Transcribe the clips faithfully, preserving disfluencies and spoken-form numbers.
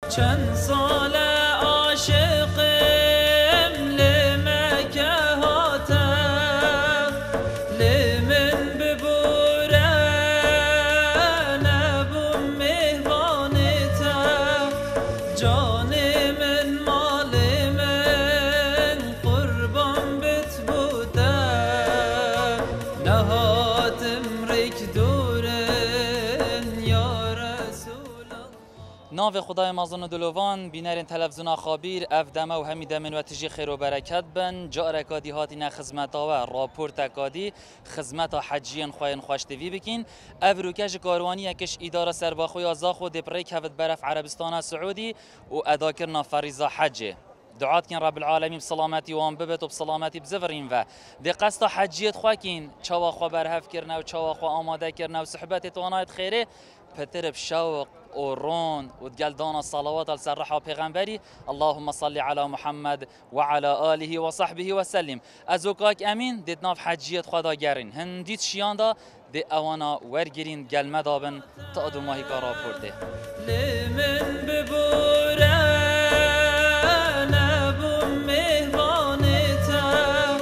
چند سال عاشقم لمکه هاتم لمن ببوره نبوم مهوانتم جان من مال من قربان بت بوده نهاتم ریک دورن یا رسول ناو خدای مازن و دلوان بینرین تلویزیون خابیر اف دمه و همی دمن و تجی خیر و برکت بن جا رکادی هاتی نه خدمت و راپورت کادی خدمت حجیان خواهن خوشتوی بکین اف روکش کاروانی یکش اداره سرباخوی آزاخو دپریک هفت برف عربستان سعودی و ادا کرنا فریضه حجه دعات کن رب العالمین بسلامتی وان ببت و بسلامتی بزفرین و دی قصد حجیت خواکین چوا خوا برهف کرنا و چوا خوا آماده کرنا و صحبت توانایت خیره پتر بشوق ورون وتقال الصلوات على سرحة پیغمبري اللهم صل على محمد وعلى آله وصحبه وسلم ازوكاك امين ديت ناف حجية خدا گرين هنديت شيان دا دي اوانا ورگرين قلمه دابن تقدو ماهي كارا پورده لمن ببوره نبوم مهوانتا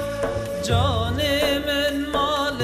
جان من مال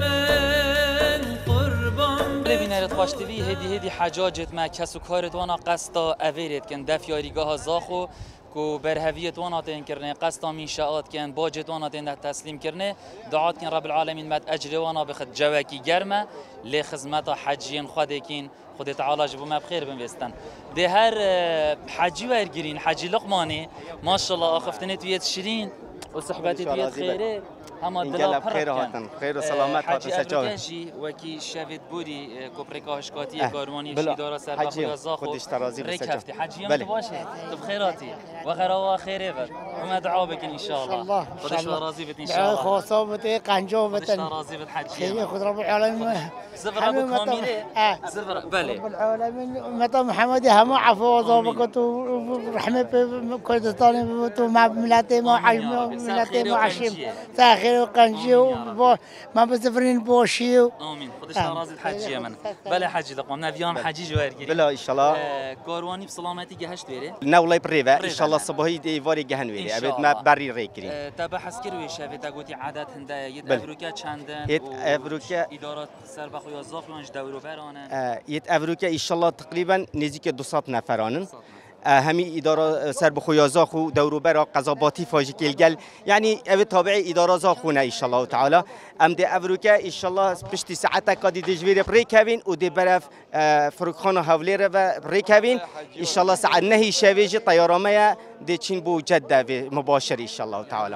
من قربان ببینرد خوشتوی هدی هدی حجاجت ما کسو کارت وانا قصدا اویرت کن دف یاریگاه زاخو کو برهویت وانا تین کرنه قصدا منشآت کن باجت وانا تین تسلیم کرنه دعات کن رب العالمین مد اجر وانا بخد جواکی گرمه لی خدمت حجین خودکین خود تعالی جبو ما بخیر بنوستن ده هر حجی ورگرین حجی لقمانی ماشاءالله آخفتنی تویت شیرین و صحبتی تویت خیره اما دلا خیر هاتن خیر و سلامت هاتن سچاوی حجی وکی شوید بودی کوپریکاش کاتی کاروانی اداره سرباخوی زاخو خودش ترازی ریک هفتی حجی هم باشه تو بخیراتی و غراوا خیره بر و ما دعا بکن ان شاء الله خودش راضی بت ان شاء الله خاصه بت قنجو بت راضی بت حجی خیر خود رب العالمین زفر ابو كاميري زفر بله رب العالمين متى محمد هم عفو وضابط ورحمه كردستان تو مع ملتي ما عشم ملتي ما عشم تاخير وقنجي ما بزفرين بوشي امين خدش راضي الحجيه من بله حجي لقمنا فيهم حجي جوارجي بلا ان شاء الله كارواني بسلامتي جهشت ويري نولاي بريفا ان شاء الله صباحي ديواري جهن ويري ابد ما بري ريكري تبع حسكر ويشافي تاغوتي عادات هندا يد افروكا چندن يد افروكا ادارات سرباخوي زاخوانج دورو برانن يد افروكا ان شاء الله تقريبا نزدیک دویست نفرانن همی اداره سربخوی زاخو دوروبر قضاباتی فاجی کلگل یعنی او تابع اداره زاخونه ان شاء الله تعالی ام دی افروکا ان شاء الله پشت ساعت کادی دجویر بریکوین و دی برف فروخانه حولیر و بریکوین ان شاء الله ساعت نهی شویج طیارامه دی چین بو جده مباشر ان شاء الله تعالی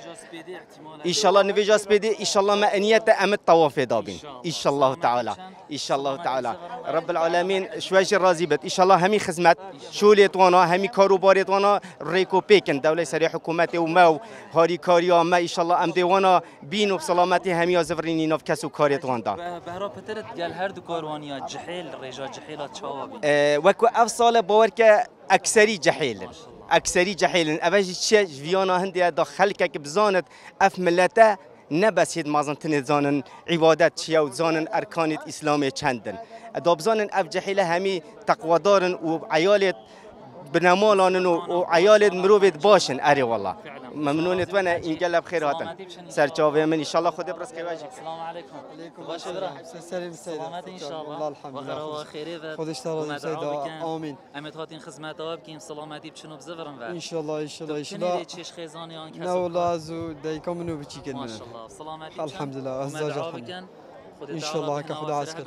ان شاء الله نفيجاس بدي ان شاء الله ما انيت ام الطواف دابين ان شاء الله تعالى ان شاء الله تعالى رب العالمين شواج الرازي بد ان شاء الله همي خدمت شوليت وانا همي كاروباريت وانا ريكو بيكن دوله سري حكومتي وما هاري كاريا ما ان شاء الله ام دي وانا بينو بسلامتي همي زفريني نوف كسو كاريت واندا بهرا بترت قال هر دو كاروانيا جحيل رجا جحيلات شوابي وكو افصال باورك اكثري جحيل اکثری جحیلن اوج چه ویانا هندی داخل که بزانت اف ملته نبس هید مازن تنزانن عبادت چیا و زانن ارکان اسلام چندن داب زانن اف جحیله همی تقوادارن و عیالت بنمالانن و عیالت مروبت باشن اری والله ممنونت وانا اینجا بخیر هاتن سرچاوی من ان شاء الله خود برس که واجب السلام علیکم علیکم السلام سلام سلامت ان شاء الله الحمد لله و خیره خودش تراضی سیدا آمین امید هاتین خدمت آب کیم سلامتی بچنو بزفرن و ان شاء الله ان شاء الله ان شاء الله چش خیزانی آن کس نه والله ازو دایکم منو بچی کردن ما شاء الله سلامتی الحمد لله عزاز الحمد ان شاء الله که خدا عسکر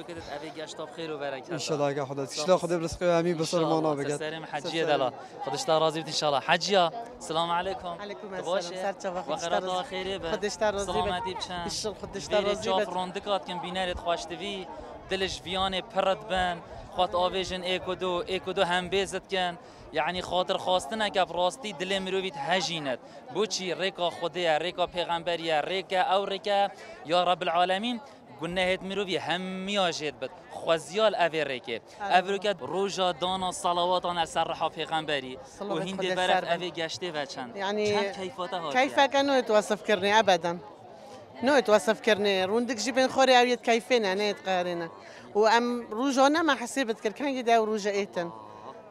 ان شاء الله که خدا اشلا خدا برزق امین بصر مانا بگد سلام حجیه دلا خودش راضی ان شاء الله حجیه السلام علیکم علیکم السلام سرچا خودش راضی خیره خودش راضی سلامتی بچن ان شاء الله خودش راضی چاف روندکات کن بینرت خوشتوی دلش ویان پرد بن خاط آویژن ایکو دو ایکو دو هم بیزت کن یعنی خاطر خواستن که براستی دل مرویت هجینت بوچی ریکا خدای ریکا پیغمبری ریکا او ریکا یا رب العالمین قلنا هيت مروفي هم ياجد بد خوزيال أفيريكي أفريكا روجا دانا صلوات على سرحة في غنبري وهندي برف أفي جشتي وچند يعني كيفاته هاي كيف كانوا يتوصف كرني أبدا نو يتوصف كرني روندك جيبين خوري أو يتكيفين أنا يتقارنا وأم روجانا ما حسيت بتكر كان جدا وروجا إيتن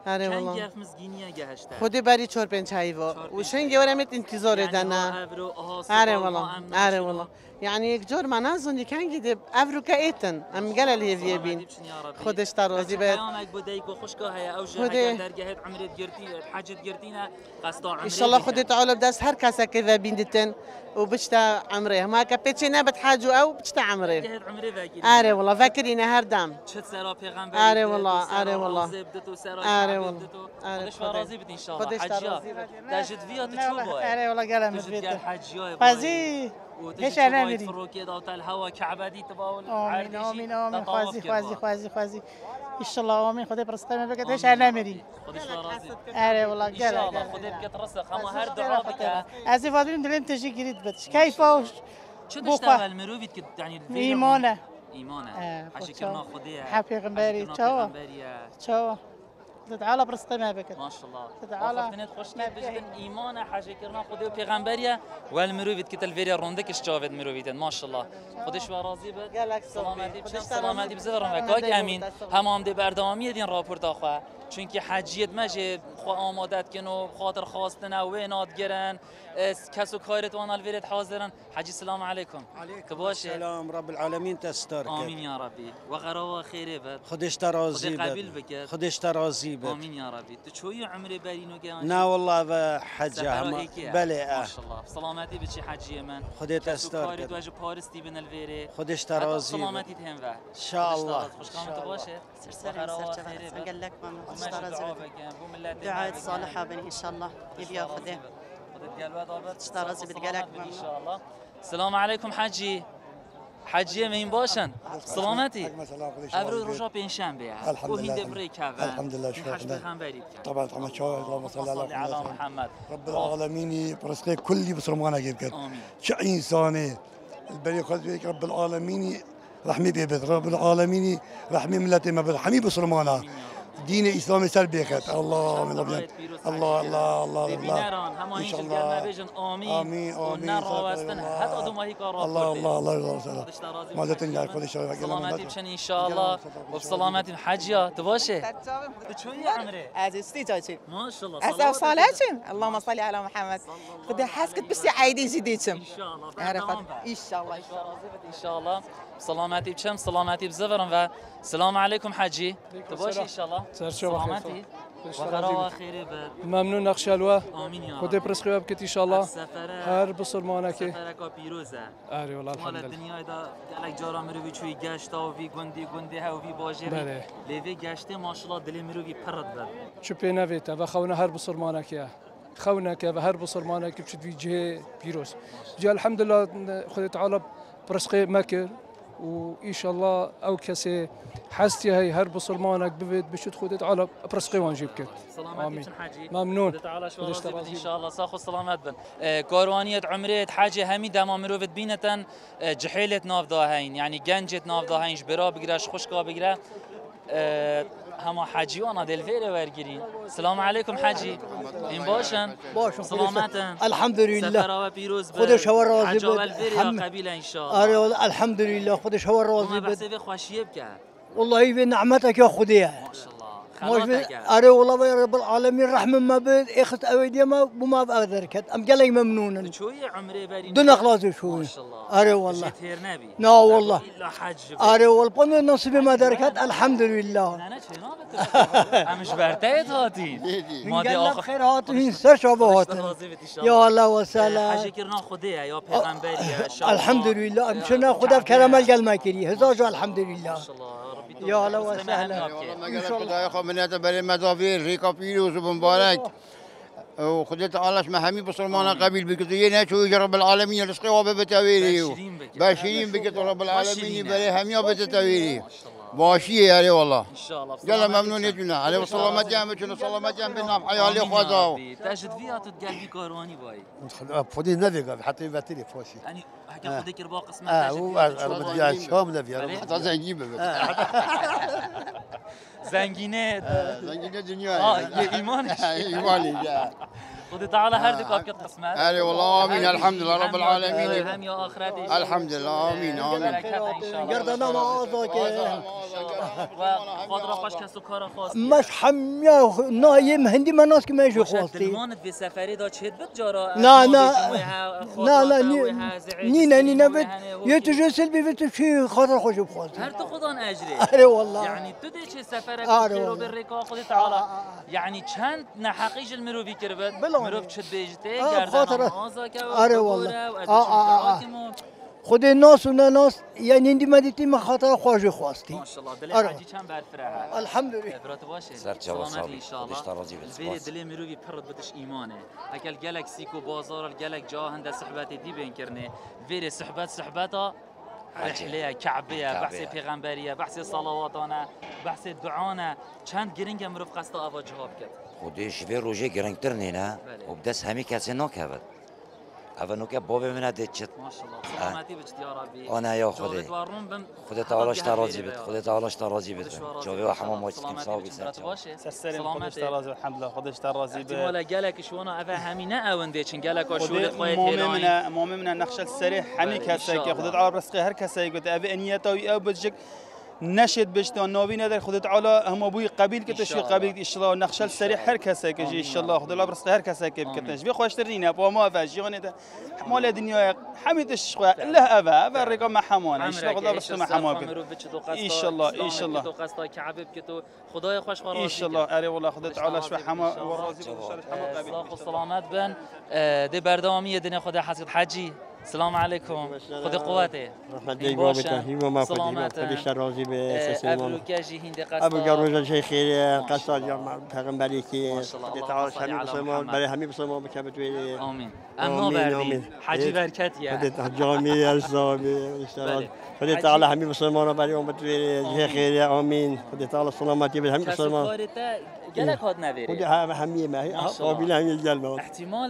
آره چند والله گف مسگینیه گهشته خودی بری چهار پنج هیوا و شنگه ورمت انتظار دنا آره والله آره والله يعني یک جور ما نظن كان جدي افرو كايتن ام قال لي في بين خودش ترازي بيت ايامك بديك وخشكه هي او خودي. جه درجه عمرت جرتي حاجه جرتينا قصدا عمري ان شاء الله خودي تعالى بدس هر كاسه كذا بيندتن وبشتا عمري ما كبتشينا بتحاجوا او بشتا عمري جهد عمري فاكر اره والله فاكرين هر دام شد سرا پیغمبر آره والله، آره والله. آره والله. آره خودش خودی. راضی بید ان شاء الله خودش حجیا راضی بید. تجد فيها تشوفه اره والله قال تجد مفيد قال حجيا فازي ايش انا مري فروكي داوت الهوا كعبه دي تباول آمين آمين آمين خوازي خوازي خوازي خوازي ان شاء الله آمين خدي برسقي بكت ايش انا مري خودش راضی اره والله ان شاء قال الله خودی بکت رسخ اما هر دعا بك از فاضلين دلم تجي قريت بتش كيف اوش شو بوخا. تشتغل مروفيت كت يعني ايمانه ايمانه آه، حشي خد كرنا شو. خديها حب پیغمبری، چاو. چاو شو تعالى برسقي ما بكت ما شاء الله تعالى. وقفتنت خوش كيف بجد ايمانه حاجه كرنا خديها پیغمبريه والمروفيت كت الفيريا روندك اشتافت مروفيت ما شاء الله خودش و راضی بد قالك سلامتی بچم خودش سلامتی بزرم و راضی کاک بود. امین همام دی بردامی دین راپورت آخوا چونکه حجیت مجه خو آمادت کنو خاطر خواستن و ناد گرن اس کسو کارت وان الویرت حاضرن حجی سلام علیکم تباشه سلام رب العالمین تستار آمین یا ربی و غرا خیره بد خودش ترازی خودی قبیل بد بکرد. خودش ترازی بد آمین یا ربی تو چوی عمر برینو گیان نه والله و حجه سفر هم هيك بله ما اه شاء الله سلامتی بچی حجی من خودت کسو استار کارت کرد. واج پارستی بن الویره خودش ترازی بد سلامتی تهم و ان شاء الله خوش قامت باشه قال لك دعاء صالحة بني إن شاء الله يبي ياخذه اشترى بالقلق ان شاء الله السلام عليكم حجي حجي مين باشن سلامتي ابرو رجا بينشنبه الحمد وهند لله. بريكا الحمد لله، شكرا. طبعا طبعا طبعا شو اللهم صل على على محمد محمد رب العالمين برسخي كل بسرمانه جيبك امين شو انساني البري خذ بيك رب العالمين رحمي بيبت رب العالمين رحمي ملتي ما برحمي بسرمانه دين اسلامي سلبي خت الله من الله الله الله الله الله ان شاء الله الله بيجن امين آمين، آمين. ونرى واستنى حتى ادو ما هيك الله الله الله الله ما زلت نعرف كل شيء سلامتي بشن ان شاء الله وبسلامتي حجيا تباشي شو يا عمري عزيزتي جايتي ما شاء الله أسا صلاتهم اللهم صل على محمد خذي حاسك بس عايدي زيديتهم ان شاء الله عرفت ان شاء الله ان شاء الله سلامتي بشم سلامتي بزفرم و سلام عليكم حجي تباشي ان شاء الله سلامتي وقرا خير بد ممنون نقش الوا امين يا خدي رب برس خواب كت ان شاء الله سفره هر بسرمانه که سفره پیروزه آره والله مال الحمد لله الدنيا دا گلک جارا مروی چوی گشتا و وی گندی گندی ها و وی باجری بله. لیوی گشته ماشاءالله دل مروی پرد بد شو بينافيتا وخونا هر بسرمانه که خونا که و هر بسرمانه که بشد في جهه بيروس جا الحمد لله خدي تعالى برسقي مكر وان شاء الله او كسي حستي هي هر بسرمانك بفيد بشد خدي تعالى برسقي وانجيب كت سلامتي بشن حاجي ممنون تعالى شو خدش راضي بد ان ترازي. شاء الله ساخو سلامت بن كاروانيه عمريت حاجه همي دما مروفت بينتن جحيله ناف داهين يعني گنجت ناف داهينش برا بگیرش خوشکا بگیره هما حجی وانا دلفيري ورگیرین سلام علیکم حجی این باشن باشن سلامتن الحمد لله سفر و پیروز بد خودش هوا راضی حج بد. والفيري الحمد- قبيله ان شاء الله آره والله الحمد لله خودش هوا ما راضي بحسه بد في خوشيه بك والله في نعمتك يا خديها ما شاء الله مش خلاتك بي- أري والله يا رب العالمين رحمة ما بد إخت أويدي ما وما بقدر كت أم قال لي ممنونا شوية عمري بارين دون أخلاص شوي ما شاء الله أري والله جيت هير نبي لا والله إلا حج أري والله بنا نصيبي ما دركت الحمد لله أنا شنو مش برتايت هاتين ما دي قال آخر بخير هاتين سر شبه يا الله وسلام حاجة كرنا خديها يا پیغمبر يا شاء الحمد لله مشنا خدا بكرم القلب كري هزاج الحمد لله ما شاء الله ربي يا الله وسهلا خدای خود منیت برای مدافیر ریکا پیروز و مبارک و خدای تعالیش محمی بسرمان قبیل بکت یه نچوی رب العالمین رزقی و بتویری بشیرین بکت رب العالمین برای همیا بتویری باشیه یاری والله ان شاء الله يلا ممنون يجونا عليه والسلامة جامد شنو السلامة جامد بنام حيالي خوازاو تجد فيها تتقلبي كارواني باي فودي نبي حتى يبتلي فوشي يعني هكا خديك رباق اسمه اه هو بدي شام نبي حتى زنجيبه زنگینه زنجينه دنيا اه ایمانش ايماني خذي تعالى هردك ابكت قسمت هلا والله امين الحمد لله رب العالمين هم يا اخرتي الحمد لله امين امين بركات ان شاء الله قردنا ما آزاك وخاطر خوش کسو کار خاص مش حمية نايم هندي ما ناس كما يجوا خواستي دلمانت في سفری دا چهت بد جارا لا لا لا لا نينا نينا بد يتجو سلبي بد شي خاطر خوش بخواستي هر تو خدان اجری اره والله يعني تو دی چه سفرک آره رو والله. بر رکا خودی تعالی یعنی چند نحقیج المروی کربت بله. مروب چه بیجته آه، خاطر. گردن آزا که آره والله. آه، آه، آه. خود ناس و ناس يعني عندي مديتي ما خاطر خواجه خواستي ما شاء الله دل آره. حاجی چند بر فرح الحمد لله برات باشه سر جواب سلامتی صابی. ان شاء خودش الله راضی بشه. الفير دل مروی پرد بدش ایمانه اکل گلک سیکو بازار الگلک جا هند صحبت دی بین کرنه ویر صحبت صحبتا رحله كعبيه بحث پیغمبریه بحث صلواتانه بحث دعانه چند گرینگ مروف قصد آوا جواب کرد خودش وی روزی گرنگتر نینه و بدست همی کسی نکرد. اول نوکه بابی من ادیت شد. ماشاءالله سلامتی بچت یا ربی. آنا یا خودی. خودت تعالش ترازی بد. خودت تعالش ترازی بد. جوابی و حمام ماچ کم ساوی سر. سلامتی راضی الحمد لله خودش ترازی بد. ولا جالك شوانا أفا همينة أو نديش جالك وشولة خويت هيلاين. مؤمن مؤمن النقش السريع حمي كسي خودت على رزقي هر كسي قلت أبي أنيته أو بتجك نشد بجتان ناوی ندار خودت علا هم ابوی قبیل که تشوی قبیل ان شاء الله نقش السريع هر کسی که ان شاء الله خود الله برسق هر کسی که بکتنش بی خوش ترینه با ما فاجیان ده مال دنیا حمیدش خو الله ابا و رقم حمان ان شاء الله خدا برسق حمان ان شاء الله ان شاء الله تو قصد كعب بكتو خدای خوش خراج ان شاء الله اره والله خودت علا شو حما و راضی قبیل صاف و سلامت بن ده بردامی دنیا خدا حسد حجی السلام عليكم خذ قواته رحمة الله وبركاته وما سلامات خدش راضي بسلام ابو كاجي هند قصد ابو جروج شيخ خير قصد جمع پیغمبری که تعالى همي بسلام برای همي بسلام بکبت وی آمین اما بردین حجی برکت یا خدت جامعه الزامي ان شاء الله خدت تعالى همي بسلام برای امت وی شيخ خير آمین خدت تعالى سلامتی به همي بسلام جالك هاد نویری خودی همي ما قابل همي الجلمه احتمال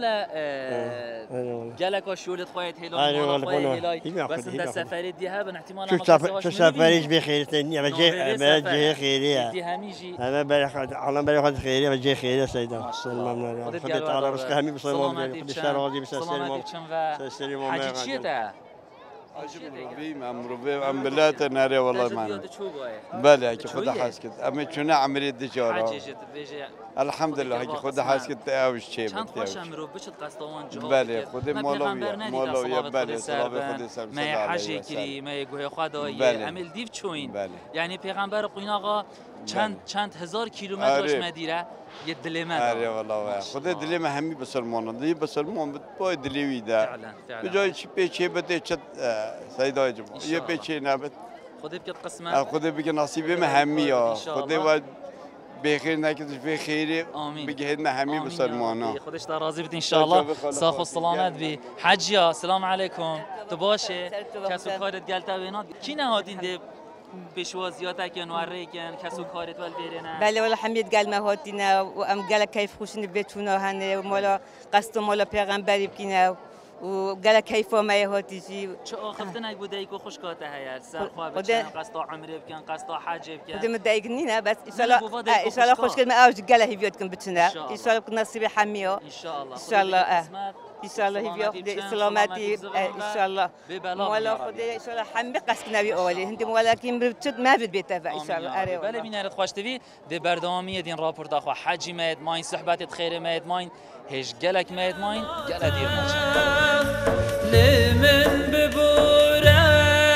جالك شولت خويت هيلای مال خويت هيلای بس انت سفری دیها بن احتمال شو سفر شو سفريش بخير تاني بجي بجي خيريه دي هميجي انا بري على بري خد خيريه بجي خيريه سيدا ممنون خدت على رزق همي بسلام خدت راضي بسلام سلام حاجه چیه مروبي مروبي ام بلاد ناري والله ما بله كي خد حاسكت اما شنو عمليه دجاره الحمد لله كي خد حاسكت اوش شيء چند خوش امرو بشد قصدوان جواب بله خود مولوی مولوی بله صلوات خود سر ما حجی کری ما گوه خدای عمل دیو چوین یعنی پیغمبر قوین آقا چند چند هزار کیلومتر باش مدیره یه دلمه آره والله خود دلمه همی بسلمان دی بسلمان با دلیوی ده بجای چی پیچه بده چت سیدای جمع یه پیچه نبود خود بکت قسمت خود بگه نصیبه من همی ها خود و بخیر نکردش بخیری بگه هدنا همی بسلمان ها خودش در راضی بید انشاءالله صاف و سلامت بی حجیا السلام علیکم تو باشه کسو کارت گلتا بینات کی نهادین ده بشوازياتك نوري كان كسو كارت والبيرنا بله والله حميد قال ما هاتينا وام قال كيف خوشن بيتونا هن ومالا قصد مالا پیغمبری بكينا وقال كيف ما يهاتيجي چه آخفتن بوده ایکو خوش کاته هيا سر خواب بچن قصد عمره بكن قصد حج بكن بده متضايقنينا بس ان شاء الله ان شاء الله خوش كلمه اوج قال هي بيوتكم بتنا ان شاء الله نصيبي حميه ان شاء الله ان شاء الله ان شاء الله هي بياخذ سلامتي ان شاء الله ولا خذ ان شاء الله حمي قصد نبي اولي انت ولكن بتد ما في البيت ان شاء الله اري بله بینارت خوش تبی ده بردامی دین راپورت اخو حجی مید ماین صحبت خیر مید ماین هیچ گلک مید ماین گل دیر لمن ببوره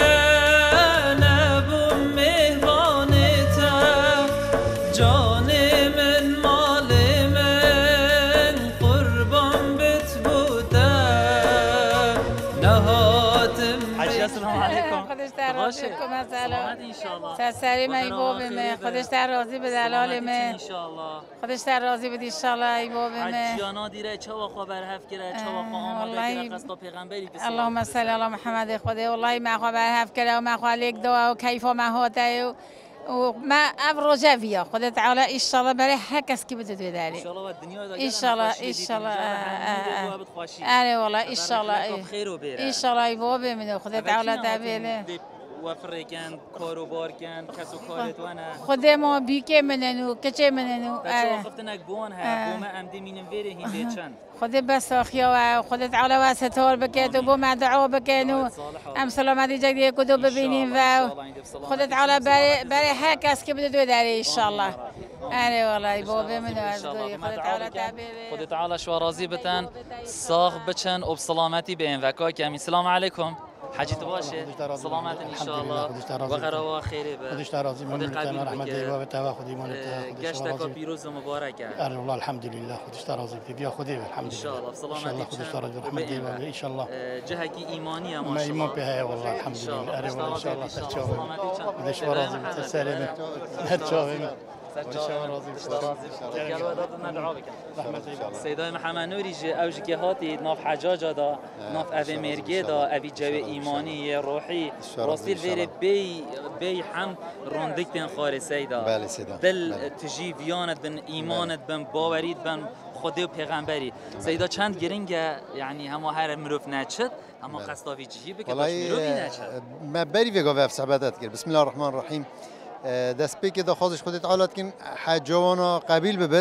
نبوم مهوانته جان من مال من قربان بت بوده نهاتم حجی السلام علیکم خودش در راضی بکن مثلا سرسری من باب من خودش در راضی به دلال من خودش در راضی به انشالله ای باب من حجیانا دیره چه واقعا برهف کرده چه واقعا آماده کرده قصد پیغمبری که اللهم صل علی محمد خدا والله ما خو برهف کرده و ما خو لیک دعا و کیفا ما هاته و ما ابرجه ویا خدا تعالی ان شاء الله برای هر کس که بده داری ان شاء الله دنیا ان شاء الله ان شاء الله اره والله ان شاء الله ان شاء الله ای باب من خدا تعالی تبیله وفر کن کاروبار کن کسو کارت ونه خود ما بیکه مننو کچه مننو بچه خفتنک بون ها بوم امدی مینم ویره هنده چند خود بس خیا و خودت تعالی و ستار بکت و بوم دعا بکن و ام سلامتی جدی کدو ببینیم و خودت تعالی برای برای هر کس که بده دو داری ان شاء الله. آره والله بابا من از دوی خودت تعالی تابع خودت تعالی شو راضی بتن ساغ بچن و بسلامتی بین وکا کمی. سلام علیکم حاجت باشه سلامت ان شاء الله و غروا خیره به خودش راضی من من رحمت الله و تو خودی من گشت کا پیروز و مبارک اره والله الحمد لله خودش راضی بیا خودی الحمد لله ان شاء الله سلامتی خودش راضی رحمت الله ان شاء الله جهه کی ایمانی ما شاء الله ایمان به والله الحمد لله اره والله ان شاء الله تشاوم خودش راضی تسلم تشاوم سیدای محمد نوری جه اوج که هاتی ناف حجاج دا ناف اوی مرگی دا اوی جو ایمانی روحی راسیل ویره بی بی حمد روندک تن خار سیدا بله سیدا دل تجی ویانت بن ایمانت بن باورید بن خدا و پیغمبری سیدا چند گرینگ یعنی همه هر مروف نچد اما قصداوی جهی بکه باش مروفی نچد ما بری ویگا و افسابات کرد. بسم الله الرحمن الرحیم. دست پی که دخوازش خودت عالت کن حجوانا قبیل ببد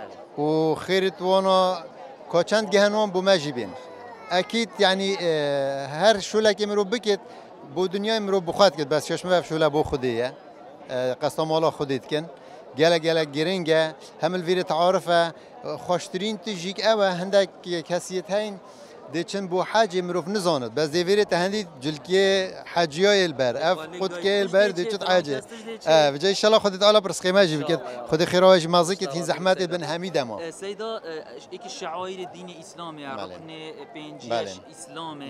و خیرت وانا کاچند گهنوان بو مجیبین اکید یعنی هر شوله که مرو بکت بو دنیا مرو بخواد کد بس شش مف شوله بو خودیه قسم الله خودت کن گله گله گرینگه همل ویر تعارفه خوشترین تجیک اوه هندک کسیت هین دیچن بو حاجی مروف نزاند بس دیویره تهندی جلکی حاجیای البر اف خود که البر دیچت حاجه اه بجای ان شاء الله خودت علا برس قیمه جی بکد خود خیراج مازی کت هین زحمت بن حمید ما سیدا یک شعائر دین اسلامی رکن پنجیش اسلامه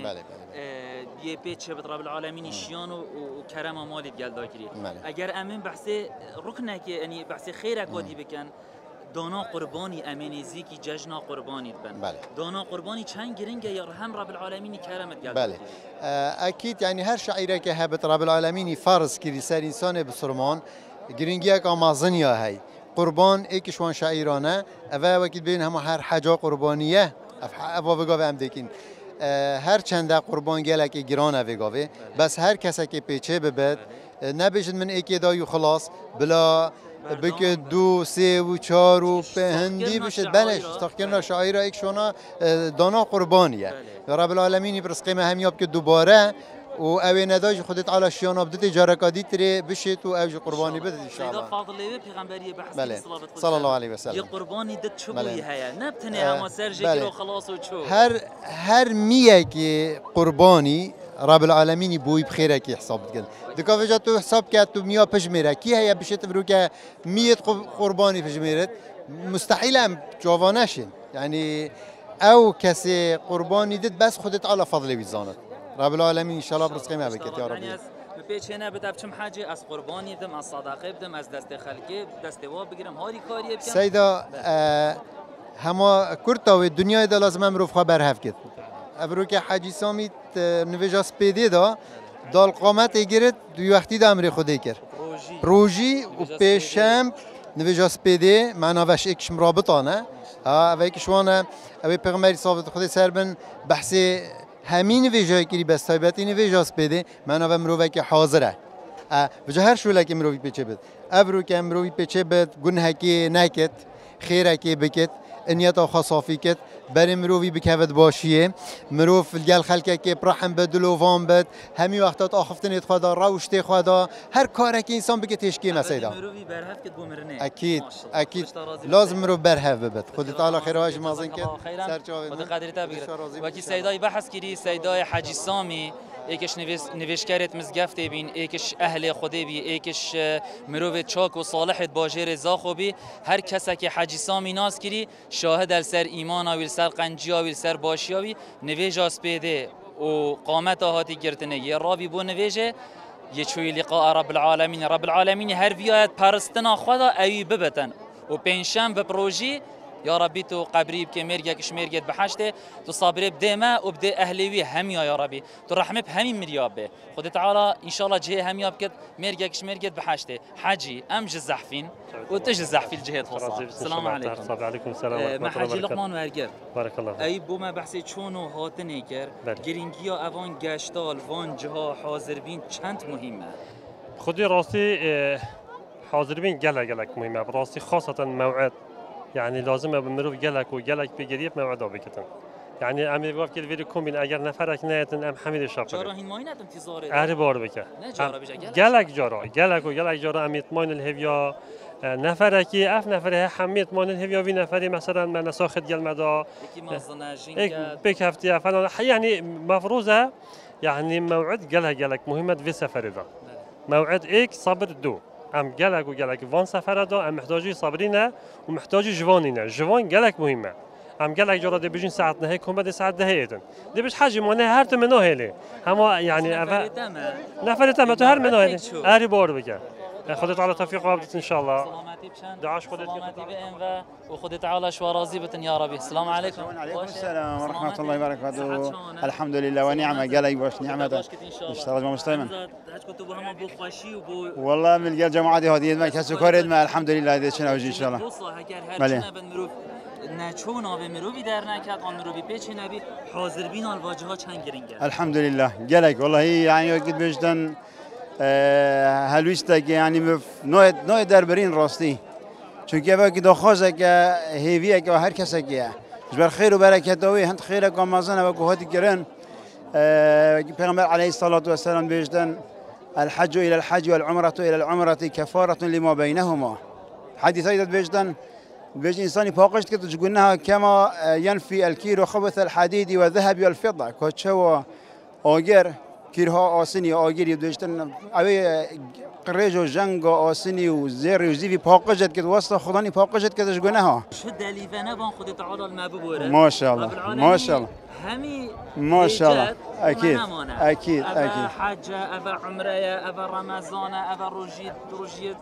یه پیچ به رب العالمین شیان و کرم مالی گلدا کری اگر امین بحث رکنه که یعنی بحث خیر کادی بکن دانا قربانی امینیزی کی جشنا قربانی بن بله. دانا قربانی چند گرینگه یا هم رب العالمین کرمت گلد بله اكيد يعني هر شعيره که هبت رب العالمین فرض کری سر انسان بسرمان گرینگی که مازنیا هی قربان ایکش وان شعیرانه اوه وکیل بین هم هر حجا قربانیه اف وگاوه هم دیکین هر چند قربان گلک گرانه وگاوه بس هر کسی که پیچه ببد نبیشد من ایکی دایو خلاص بلا بکه دو سه و چهار و پهندی بشد بلش تاکرنا شاعر ایک شونا دانا قربانیه رب العالمین برس قیمه همیاب که دوباره و اوی نداج خودت علا شیان بدت جارکادی تری بشت و اوج قربانی بدت ان شاء الله فاضله پیغمبری بحث بله صلی الله علیه و سلم یه قربانی دت چو بوی هيا نبتنی هم سرجی رو خلاص و چو هر هر میه که قربانی رب العالمین بوی بخیره کی حساب کن دکا وجا تو حساب کرد تو میا پشمیره کی هيا بشت برو که میت قربانی پشمیرت مستحیل هم جوانشین یعنی او کسی قربانی دت بس خودت علا فضل بیزاند رب العالمین ان شاء الله برزقی ما بکت یا ربی پیچه بدم چم حاجه از قربانی بدم از صدقه بدم از دست خلقی دست واب بگیرم هاری کاری بکنم سیدا هما کرتا و دنیای دا لازم امروز خبر هفت کت ابرو که حاجی سامی نویجا سپیده دا دال قامت ایگرد دوی وقتی دا امری خودی کرد روژی و پیشم نویجا سپیده معنا وش اکشم رابطانه ها و اکشوانه اوی پیغمبری صافت خودی سر بن بحثی همین ویژه‌ای که بس تایبتی نویجاس بده من آوام مروی که حاضره. وجه هر شوله که مروی پیچه بد. ابرو که مروی پیچه بد گناه که نکت، خیره که بکت، نیت خاصافی کت، بر مروی بکهد باشیه. مروف الجل خلقه که برحم بد لوفان بد، همی وقتات آخفتن خدا، راوشت خدا، هر کاری که انسان بکت تشکی مسیدا. مروی برهف کت بومرنه. اكيد اكيد لازم مروی برهف ببد. خود تعالی خیرهاش مازن کت. سرچاوی. خود قدرت بگیر. وکی سیدای بحث کردی سیدای حاجی سامی. ایکش نویس نویشکرت مزگفت بین، ایکش اهل خودی بی، ایکش مروی چاک و صالحت باجر زاخو بی. هر کسی که حاجی سامی ناز کردی شاهد السر ایمان آویل سر قنجی آویل سر باشی آوی نویج اسپیده و قامت هاتی گرتنه یه رابی بو نویجه یه چوی لقاء رب العالمین رب العالمین هر ویایت پرستنا خدا اوی ببتن و پنجشنبه به پروژی یا ربی تو قبری بکه مرگکش مرگت بحشته تو صابری بدیمه و بده اهلیوی همیا یا ربی تو رحمه همین مریاب به خود تعالی ان شاء الله جه همیاب کد مرگکش مرگت بحشته حجی ام جزحفین و تج زحفی الجهات خاصه السلام علیکم السلام علیکم السلام مع حجی لقمان ورگر بارك الله ای بو ما بحث چونو هاتنه کر گرینگیا اوان گشتال وان جها حاضر بین چند مهمه خودی راستی حاضر بین گله گلک مهمه راستی خاصة موعد يعني لازم بمروف جلك وجلك بجريب موعد بكتن يعني عم يقف كل فيديو كومبين اگر نفرك نيتن ام حميد الشاقري جارا هين ماينات انتظاره اره بار بك جلك جارا جلك وجلك جارا ام يطمئن الهفيا نفركي اف نفره حميت مان الهفيا في نفري مثلا من ساخت جل مدا بك هفتي فلان يعني مفروضه يعني موعد جلها جلك مهمه في سفر ذا موعد ايك صبر دو ام جلك وجلك فان سفر دا ام محتاجي صبرينه ومحتاجي جوانينه جوان جلك مهمه ام جلك جرا دي بيجين ساعه نهي كوم بعد ساعه دهيتن دي بيش حاجه معناها هرت منو هيلي هما يعني أفا نفرت ما تو هر منو هيلي اري بور بك خدت على توفيق وعبدت ان شاء الله دعاش خدت سلامتي بان وخدت على شو راضي بتن يا ربي السلام عليكم وعليكم السلام ورحمه الله وبركاته الحمد لله ونعمه قال باش نعمه اشتغل مستمن والله من قال جماعتي هذه ما كسو كورد ما الحمد لله هذه شنو ان شاء الله بله نچون آب مروی در نکرد آن مروی پیچ نبی حاضر بین الواجه ها چند گرینگه الحمد لله قالك والله يعني قد بجدن هلویسته که يعني نوع نوع دربرین راستی چون که با که دخوازه که هیویه که هر کسی که جبر خیر و برکت دوی هند خیره که مازن و کوهاتی کرن پیغمبر علیه الصلاة والسلام بجدن الحج إلى الحج والعمرة إلى العمرة كفارة لما بينهما حديث أيضا بجدن بيجي إنسان يفاقشت كده تقولناها كما ينفي الكير خبث الحديد والذهب والفضة كوتشوا أوجر كيرها آسني أوجر يبدوشتن أبي قريج وجنگ آسني وزير وزيفي فاقشت كده وسط خداني فاقشت كده تقولناها شو دليفنا بان خد تعالى المبوره ما شاء الله ما شاء الله همي ما شاء الله أكيد أكيد أبا أكيد حجة أبا عمرة أبا رمضان أبا روجيت روجيت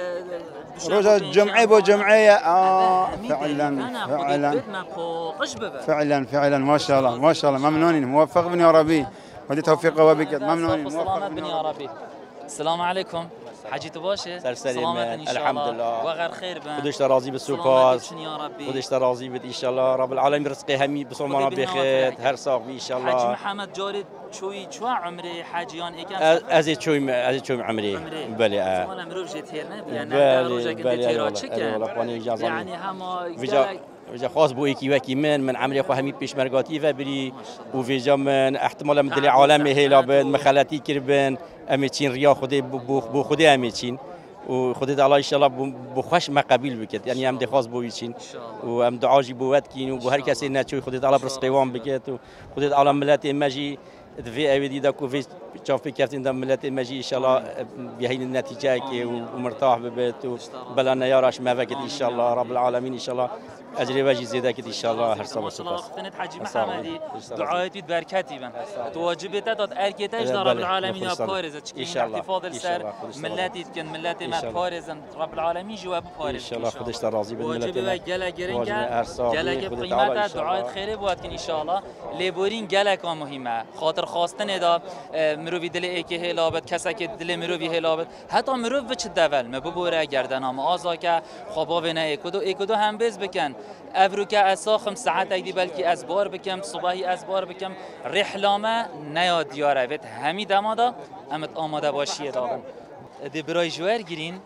رجع جمعة بجمعية آه فعلا فعلا فعلا فعلا ما شاء الله ما شاء الله ممنونين موفق بني يا ربي ودي توفيق وبك ممنونين موفق بني يا ربي السلام عليكم حجيت باشه سلامة الحمد لله وغير خير بان خدش راضي بالسوباس خدش راضي ان شاء الله رب العالمين رزقي همي بصومنا بخير هر ساق ان شاء الله حاج محمد جاري شوي شو عمري حاجيان ايكم ازيد شوي ازيد شوي عمري بلي اه والله مروف جيت هيرنا بيانا روجا كنت تيرا تشكن يعني هما وجا خاص بو ايكي وكي من من عمري خو همي بيش مرغاتي فبري وفيجا من احتمال من دلي عالمي هيلا بن مخالاتي كربن اميتين ريا خدي بو بو خدي اميتين وخدي الله ان شاء الله بخوش ما قبيل بكت يعني ام دي خاص بو يشين وام دعاجي بو واتكين وبو هر كاسي ناتشوي خدي الله برسقيوان بكت وخدي الله ملاتي ماجي في اي دي داكو في تشوف في كابتن دم ملاتي ماجي ان شاء الله بهي النتيجه كي ومرتاح ببيت بلانا ياراش ما فكت ان شاء الله رب العالمين ان شاء الله اجري باجي زيدك ان شاء الله هر صباح صباح خدمت حاج محمدي دعايتي بركاتي بن تواجبت داد اركيتاج رب العالمين بارز ان شاء الله فاضل سر ملاتي كان ملاتي ما بارز رب العالمين جواب بارز ان شاء الله خدش راضي بالملاتي واجب جلا جرينكا جلا قيمتها دعايت خير بوات ان شاء الله ليبورين جلا كان مهمه خاطر خواستن دا مروي دل ايكي هلابت کسک دل مروي هلابت حتی مرو وچ دول مبوره گردنام آزاکه خوابا و نه اکدو اکدو هم بز بکن افروکه اسا خمس ساعت ایدی بلکی از بار بکم صبحی از بار بکم رحلامه نیا دیاره وت همی دمادا امت آماده باشیه دابن دی برای جوار گیرین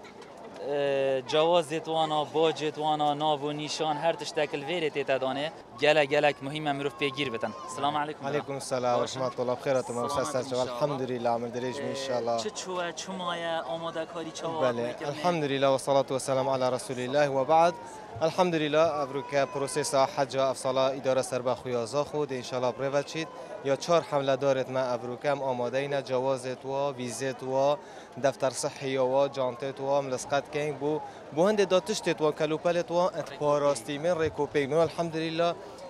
جوازت وانا باجت وانا ناو و نیشان هر تشتکل ویره تیتا دانه گله گلک مهمه مروف پیگیر بتن السلام علیکم علیکم السلام و رحمت الله بخیرات ما استاد الحمد لله عمل درج ان شاء الله چه چوه چمایا آماده کاری چوا بله الحمد لله والصلاه والسلام على رسول الله و بعد الحمد لله ابروکه پروسس حج افصالا اداره سربا خویازا خود ان شاء الله پروچید یا چهار حمله دارد ما ابروکم آماده اینا جوازت و ویزت و دفتر صحی و جانتت و ملصقات کینگ بو بو هند داتشت و کلوپلت و ات پاراستی من رکوپی من الحمد لله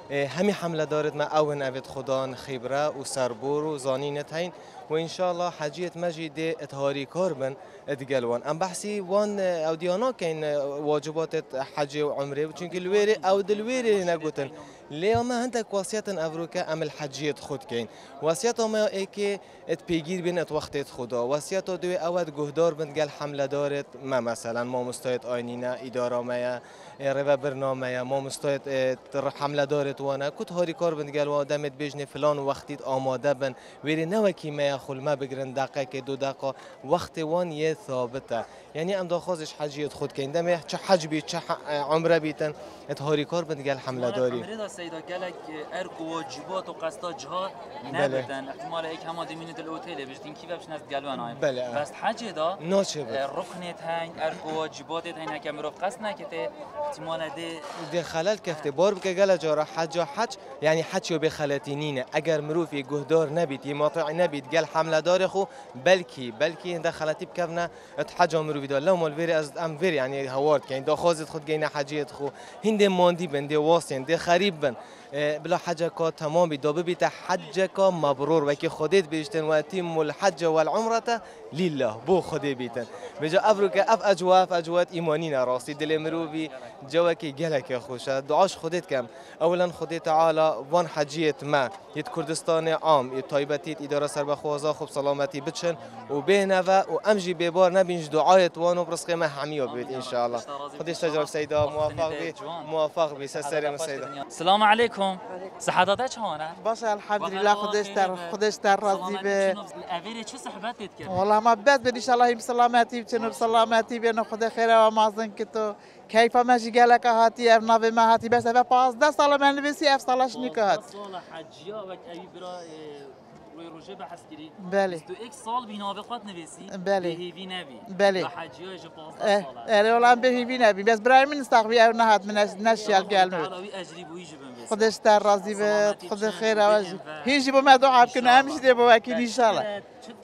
همه حمله دارد ما اون اوید خدا خبره و سربور و زانینت هین و ان شاء الله حجیت مجید اتهاری کار بن ادگلوان ام بحثی وان او دیانا کین واجبات حج و عمره چونکه الویری او دلویری نگوتن ليه ما عندك وصيات أفروكا أم الحجية خود كين وصيات ما إيك تبيجير بين وقت خدا وصيات دوي أود جهدار بنت قال حملة دارت ما مثلا ما مستعد آينينا إدارة ما ربا برنامه ما مستعد حملة دارت وانا كنت هاري كار بنت قال وادمت بيجني فلان وقتي آماده بن ويري نوكي ما يخل ما بقرن دقيقة دو دقيقة وقت وان يه ثابته يعني أم داخلش حجية خود كين دمه چه حج بي چه عمره بيتن اتهاري كار بنت قال حملة داري سيدا قالك ارك واجبات وقصدا جهات نبتن احتمال هيك هما دمينة الاوتيل بجتين كيف باش ناس قالوان هاي بله بس حاجه دا نوچه ركنت هاي ارك واجبات هاي هكا مروف قصنا كته احتمال دي دي خلال كفته بار بك قال جارا حج حج يعني حج بخلاتينينه اگر مروفي جهدار نبيت يماطع نبيت قال حمله دار خو بلكي بلكي ده خلاتي بكفنا اتحج مروفي دا لو مال فيري از ام فيري يعني هوارد كاين دا خازت خود جينا حجيت خو هند ماندي بنده واسين دي خريب بلا حجة کا تمام بی دابه بیت حجة کا مبرور و که خودت بیشتن و اتیم الحج و العمرة لله بو خودت بیتن بجا افرو که اف اجواف اجوات ایمانی نراستی دل مروی جوا که گله خوشه دعاش خودت کم اولا خودت تعالی وان حجیت ما یت کردستان عام یت تایبتیت اداره سر بخوازا خوب سلامتی بچن و بهنه و امجی ببار نبینج دعایت وانو برسخ ما حمیو بید ان شاء الله خودش تجربه سیدا موفق بی موفق بی سلام سیدا السلام علیکم صحتات چونه؟ باشه الحمدلله خودش در خودش در راضی به اویری چه صحبتت کرد؟ والله ما بد بدي ان شاء الله بسلامتي بتنو بسلامتي بين خدا خير ومازن كتو كيف ما جي قالك هاتي ابنا بما هاتي بس باز سال من نفسي اف صلاش نكات صالح حجيا و ابي برا روی روزه بحث کردی. بله. تو یک سال بینابقات نویسی. بله. بهیوی نبی. بله. حجیای جپانزده ساله. آره ولی بهیوی نبی. بس برای من استقبی او نهاد من نشیال کلمه. خودش در راضی به خود خیر آوازی. هیچی با من دعا کنه همیشه دی با وکیل انشالله.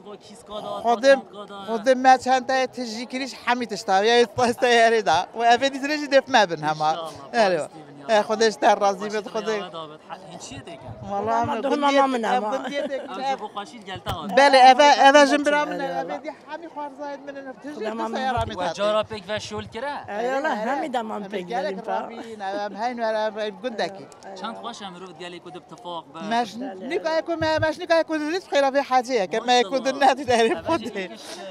خودم خودم ما چند تا تجیکریش حمیتش تا یا استایری دا و افدی ترجی دف ما بن هما. آره. خودش در راضی به خود. والله ما دوما ما منام. بله اوا اوا جنبرا من افدی حمی خوار زاید من تجی سیارا می و جارا پیک و شول کرا. ایولا همی دام پیک داریم پا. نام هین ورا گندکی. چند خوش امروز گلی کد اتفاق با. مش نیکای کو مش نیکای کو ریس خیره به حاجه که ما کو دنات داریم خود.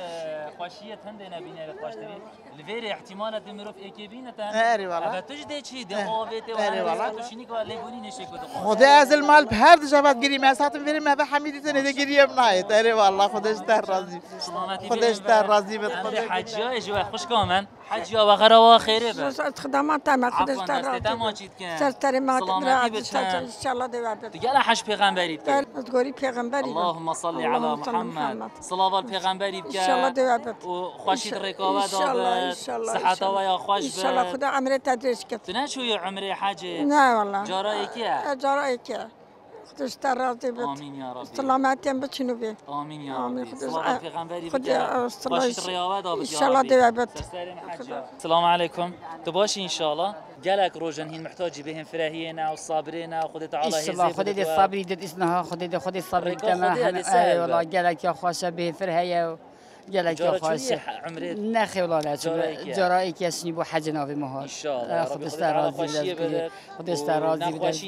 خوشیت هنده نبینه خوشتری. الفيري احتمالات دمروف ايكيبينه تان اري والله هذا تجدي شيء دقوبته وانا توشينيك ولا يقولين شيء كده خدي از المال بهرد جواد گیری ما ساعتم فيري ما بحميدي تنه گیری ام نهایت اري والله خودش در راضی خودش در راضی به خود حجای جو خوش کامن حجیا و غرا خیره به خدمات تام خودش در راضی تمام چیت کن سرتری ما ان شاء الله دوابت دیگه حج پیغمبری بکن تقولي پیغمبری اللهم صل على محمد صلوات پیغمبری بکن ان شاء الله دوابت و خوشید رکابت داد صحت و یا خوش ان شاء الله خدا عمره تدریس کرد تو نشوی عمره حج نه والله جارایی کیه جارایی کیه خودش در راضی بد آمین یا ربی سلامتی هم بچینو بی آمین یا ربی صلوات پیغمبری خدا خوشید ریاضت داد ان شاء الله دوابت السلام علیکم تو باشی ان شاء الله قالك روجن هين محتاجي بهم فراهينا وصابرينا وخذ تعالى هي الله خذي الصبر دد اسمها خذي خذي الصبر تمام اي والله قالك يا خوشه به فرهيه قالك يا خوشه نخي والله لا جرائك يسني بو حجنا في مهار ان شاء الله خذ استراضي خذ استراضي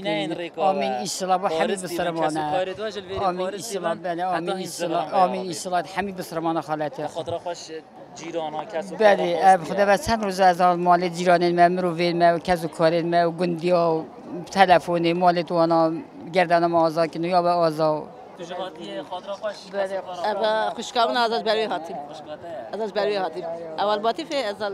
امين السلام وحميد بالسلامه امين السلام بنا امين السلام امين السلام حميد بالسلامه خالته خاطر خوش جیرانا کسو بله خدا بس چند روز از مال جیران ما مروی ما و کسو کار ما و گندیا تلفنی مال تو آنا گردن ما آزاد کنه یا به آزاد تو جهاتی خاطر خوش بله ابا خوشکامون ازش بروی هاتیم ازش بروی هاتیم اول باتی فی ازل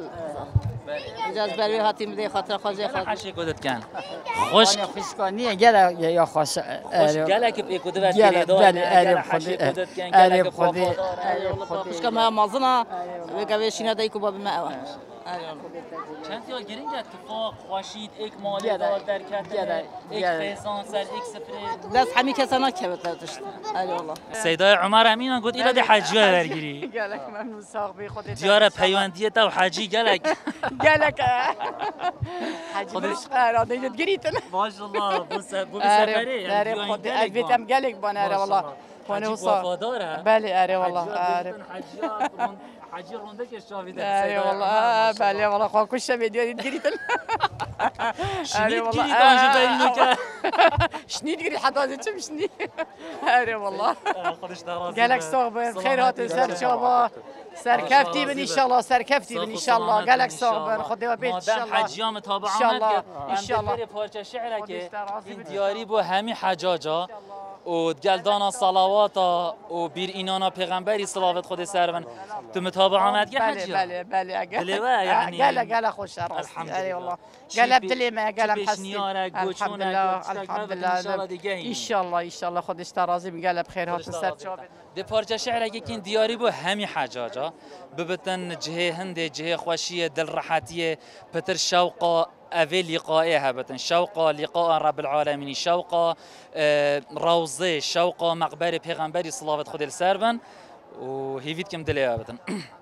اجاز بروی هاتیم دی خاطر خوش خاطر حشی کدت کن خوش خوشکانیه گله یا خوش خوش گله که بی کدت وقتی داد گله حشی کدت کن گله که خوشکام مازنا بگویشینه دای کو باب ما چند تا گرینگ اتفاق خوشید یک مالی دار در کتن یک پیسان سر یک سفره دست همین کسانا که بتداشت آره والله سیدای عمر امین گفت اینا ده حجی برگیری گلک ممنون صاحبی خودت دیار پیوندیه تا حجی گلک گلک حجی مش قرار دید گریتن ماشاءالله بو بو سفری آره خود البتم گلک بانه والله حجی وفاداره بله آره والله آره حجی رونده که شاویده آره والله بله والله خو کش ویدیو گریتن شنید گریت آنجا بینو که شنید گریت حتی از چه شنید آره والله خودش درازی گلک صاحب خیرات سر شما سرکفتی بن ان شاء الله سرکفتی بن ان شاء الله گلک صاحب خدا بیت ان شاء الله حجیام تابع آمد ان شاء الله پارچه شعره که این دیاری بو همین حجاجا و گلدانا صلواتا و بیر اینانا پیغمبری صلوات خود سرون تو متابع آمد که حجی بله بله دلوا یعنی گله گله خوش راست ای والله گله بدلی ما گله حسین الحمد لله الحمد لله ان شاء الله ان شاء الله خودش ترازی میگله بخیرات سر چوب ده پارچه شعره که این دیاری بو همی حجاجا ببتن جهه هند جهه خوشی دل راحتی پتر شوقا أفي لقائها بتن شوقا لقاء رب العالمين شوقا روضة شوقا مقبرة پیغمبري صلاة خود السربن وهيفيد كم دليا بتن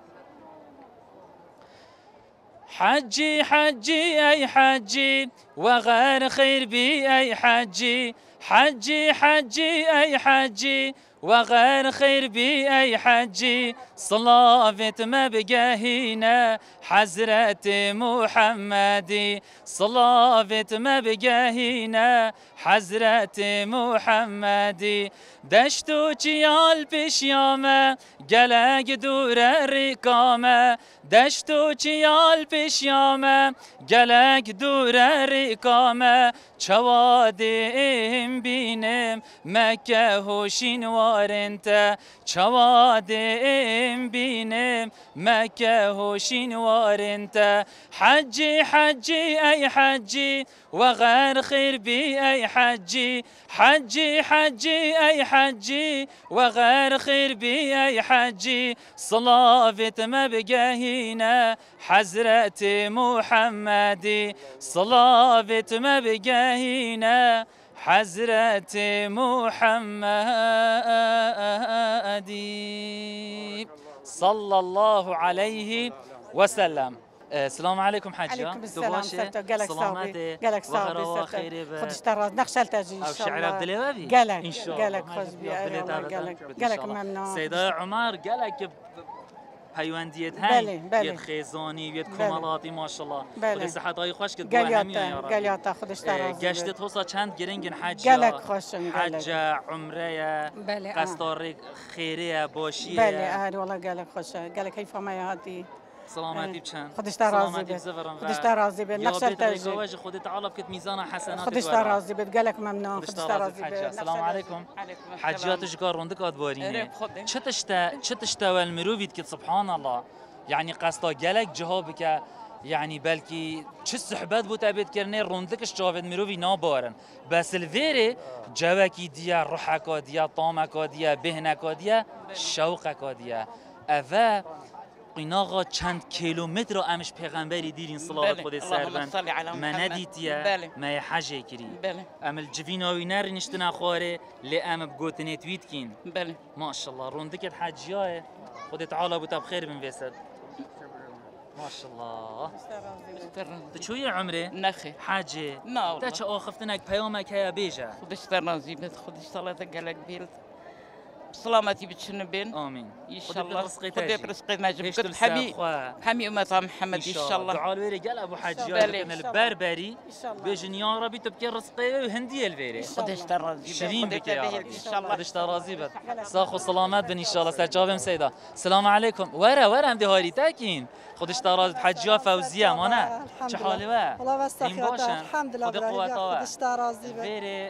حجي حجي أي حجي وغير خير بي أي حجي حجي حجي أي حجي وغير خير بي أي حجي صلاة ما بقاهينا حزرة محمدي صلاة ما بقاهينا حزرة محمدي دشتو چيال بشيامة قلق دور الرقامة دشتو چيال بشيامة قلق دور الرقامة چوادم بينم مكة هوشين وارنتا چوادم بينم مكة هوشين وارنتا حجي حجي أي حجي وغير خير بي أي حجي حجي حجي أي حجي وغير خير بي أي حجي صلاة ما بقاهينا حزرة محمدي صلاة ما بقاهينا حزرة محمدي صلى الله عليه وسلم. السلام عليكم حاجة. عليكم السلام سلامتك قالك صاحبي قالك صاحبي خدش تراز نخشل تاجي ان شاء الله بدلي قالك ان شاء الله قالك خوش بي قالك قالك ممنون سيدة عمر قالك پیوندیت هاي بيت خيزاني بيت كمالاتي ما شاء الله خدي صحت هاي خوش كد قاليات قاليات خدش تراز گشت توصا چند گرنگن حج قالك خوشن حج عمره قصداري خيريه باشيه بله اه والله قالك خوش قالك كيف ما يهاتي سلامتی بچن خودش راضی بید خودش راضی بید نقشل تاجی واجه خودت تعال بكت ميزان حسنات خودش راضی بید قالك ممنون خودش راضی بید السلام عليكم حجياتش قار روندك ادبارينه چتشتا چتشتا والمروفيد كت سبحان الله يعني قصدا قالك جهابك يعني بلكي چه صحبت بو تابت کرنه روندكش جاوید مروفي نابارن بس الفيري جواكي ديا روحكا ديا طامكا ديا بهنكا ديا شوقكا ديا افا قناغا چند کیلومتر امش پیغمبری دیرین صلوات خود سربند ما ندیتیه ما حجه کری ام الجویناوی نر نشتنا خواره لی ام بگوتنه تویت کین ما شاء الله روندکت حجیاه خود تعالی بوتا بخیر بن ویسد ما شاء الله تو چوی عمره نخي حاجه نا تا چه آخفتنک پیامک هیا بیجه خودش ترازی بید خودش صلاة قلق بیلد سلامتي بتشن بين امين ان شاء الله خذي برزقي ما جبت حمي حمي امه محمد ان شاء الله تعال ويري قال ابو حجاج من البربري بيجن يا ربي تبكي رزقي وهنديه الفيري خذش ترازي شيرين بك يا رب ان شاء الله خذش ترازي بك ساخو سلامات بن ان شاء الله سجابم سيدا السلام عليكم ورا ورا ام دهاري تاكين خذش ترازي حجيه فوزيه مانا چه حالي وا والله بستخير الحمد لله خذش ترازي فيري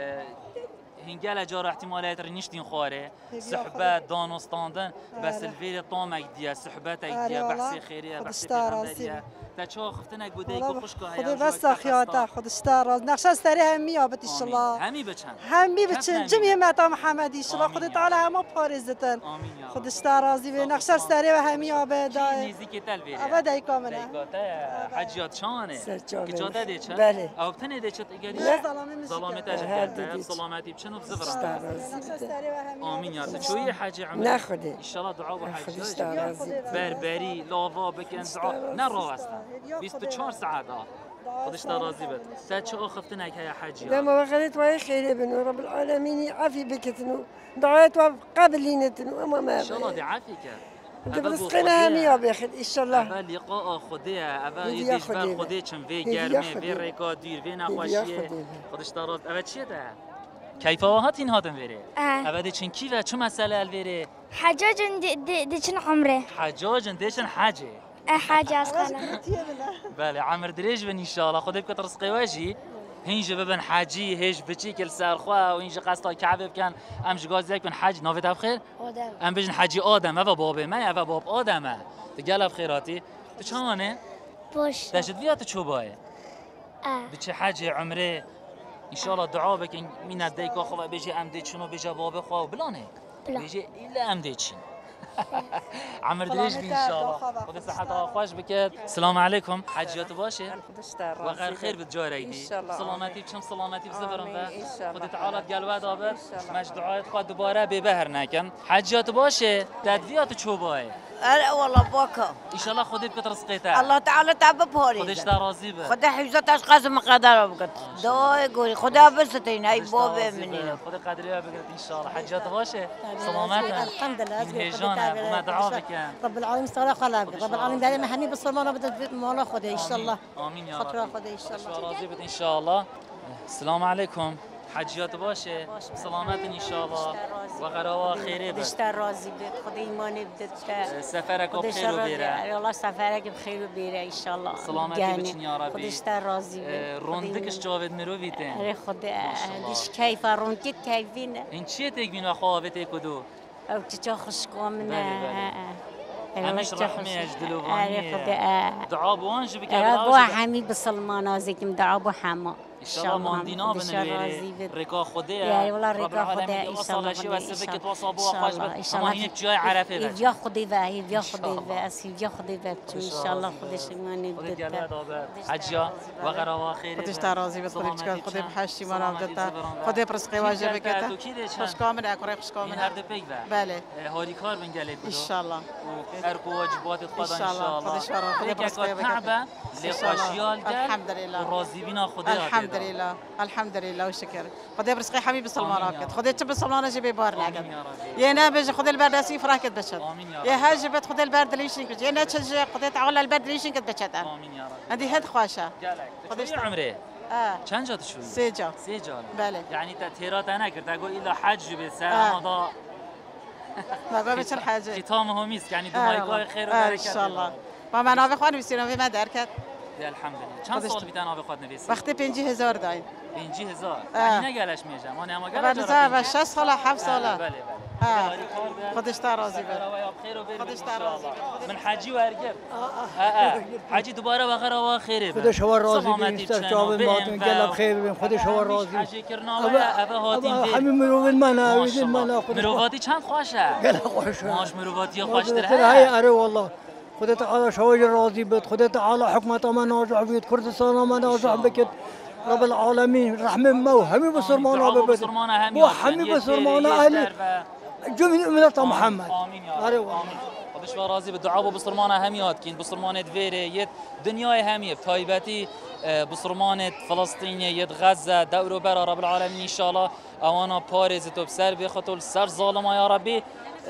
هنگال جار احتمالات رنشتين خواره صحبات دانستاندن بس الفيري طامك ديا صحباتك ديا بحثي خيريه بحثي پیغمبريه تا چه خفتنک بوده کو خوش که خدا بس خیاطه خود استراز نقش سری همی آبت ان شاء الله همی بچن همی بچن جمعی متا محمدی ان شاء الله خدا تعالی همه پارزتن خود استرازی به نقش سری و همی آبت نیزی که تل بیره ابدا کاملا حجیات شانه که جاده دی چه بله او بتنه دی چه ایگاری سلامت اجر سلامتی بچن و بزبر آمین یا چوی حج عمر نخوده ان شاء الله دعا و حج بربری لاوا بکن دعا نرو اصلا بیست و چهار ساعت خودش راضی بد تا چه خفتنك يا حجي لما وخلت وهي خير بنو رب العالمين عافي بكتنو دعيت قبل لينتنو اما ما ان شاء الله دي عافيك برزقنا هم يا بيخد ان شاء الله اول لقاء خديها اول يديش بر خدي چم في گرمه في ريكا دير في نخوشيه خودش راض اول چیه ده كيف هاتين هاتن ويري اول چن كي و چه مساله الويري حجاج دي دي چن عمره حجاج ديشن حاجه حاجه اصلا بله عمر دريج بن ان شاء الله خدي بك رزقي واجي هینج ببن حاجی هیچ بچی کل سرخوا و هینج قصد کعبه بکن امش گازی کن حج نافت بخیر آدم ام بجن حجی آدم و بابه ما و باب آدمه تقال بخیراتی تو چانه باش داشت بیات چو باه بچه حج عمره ان شاء الله دعا بکن من دیکا خو بجی ام دی چنو بجا باب خو بلانه بجی الا ام دی چین عمر دريج ان شاء الله خذ صحتها خوش بكت السلام عليكم حجيات باشه وغير خير بتجاري دي سلامتي بشم سلامتي بزبرم خذ تعالى قلبه دابر مش دعاء خد دوباره ببهر نكن حجيات باشه تدفيات چوبای لا والله باكا ان شاء الله خذي بكت رزقيتها الله تعالى تعب بهوري خذش راضي به خذ حفظت اشخاص مقدار بكت دو يقول خذها بستين هاي بابا منين خذ قدريها بكت ان شاء الله حجيات باشه سلامتها الحمد لله هيجانا وما دعاء بك رب العالمين صلاة خلابك رب العالمين دائما هني بالصلاة بدت مولا خذ ان شاء الله امين يا رب خذ ان شاء الله راضي ان شاء الله السلام عليكم حجيات باشه سلامت ان شاء الله و غراوا خیره بد خودش راضی بد خدا ایمان بدت سفرك بخير و بيره الله سفرك بخير و بيره ان شاء الله سلامتی بچین یا ربی خودش راضی بد روندکش جاود مرویتن اره خدا دیش کیف روندکت کیفین این چیه تگمین و خواهوت کدو او چه خوش کامنه همش رحمه اجدلوانیه دعا بوانج بك بوا حمی بسلمان ازکم دعا بو حما ان شاء الله ماندينا بنويري ريكا خديه يا والله ريكا خديه ان شاء الله شي وسبك توصبوا خوش بس ما هي جاي عرفه بس يا خدي بقى يا خدي بس يا خدي بقى ان شاء الله خديش ما نبدا حجه وغرا خير خديش ترازي بس خديش خدي بحشي ما نبدا خدي برزقي واجبك خوش كامل اكره خوش كامل هر دپیک بله هاری کار بنگله ان شاء الله هر واجبات خدا ان شاء الله خديش خدي برزقي كعبه لخوشيال الحمد لله راضي بنا خدا الحمد لله الحمد لله وشكر خدي برزقي حبيبي سلمان خدي تب سلمان جيبي بار لعقد يا نابج خدي البرد اسيف راكد بشد يا هاجبت خدي البرد ليشنك يا ناتش خدي تعول البرد ليشنك بشد امين يا رب عندي هد خوشه خدي عمره اه چند جا شوي سه جا سه جا بله يعني تأثيرات انا كنت اقول الا حج بس هذا ما بچن حاجه ختامه ميس يعني دعاء خير وبركه ان شاء الله ما من آب خوان بسیارم و من درکت الحمد لله چند سال بیتن آب خود نویسی وقتی پنجی هزار دایم پنجی هزار یعنی نگلش میشم من اما گلش بله و شش سال هفت ساله بله بله خودش تا راضی بود خودش تا راضی من حجی و ارگب حجی دوباره و غرا و خیره خودش هوا راضی بود استرجاب ماتون گلب خیر بیم خودش هوا راضی حجی کرنا و اوه هاتیم همین مروت من اویدین من خودش مرواتی چند خوشه گل خوشه ماش مرواتی خوش تر های اره والله خدا تعالى شواج راضي بك خدا تعالى حكمة ما ناجح بيت كردستان ما ناجح بك رب العالمين رحمة ما وهمي بسرمانا ببد وحمي بسرمانا أهل جميع أمة محمد آمين يا رب خدش راضي بالدعاء بسرمانا هميات كين بسرمانة فيري يد دنيا همية بتايبتي بسرمانة فلسطين يد غزة دورو برا رب العالمين إن شاء الله أوانا باريز توبسر بيخطول سر ظالما يا ربي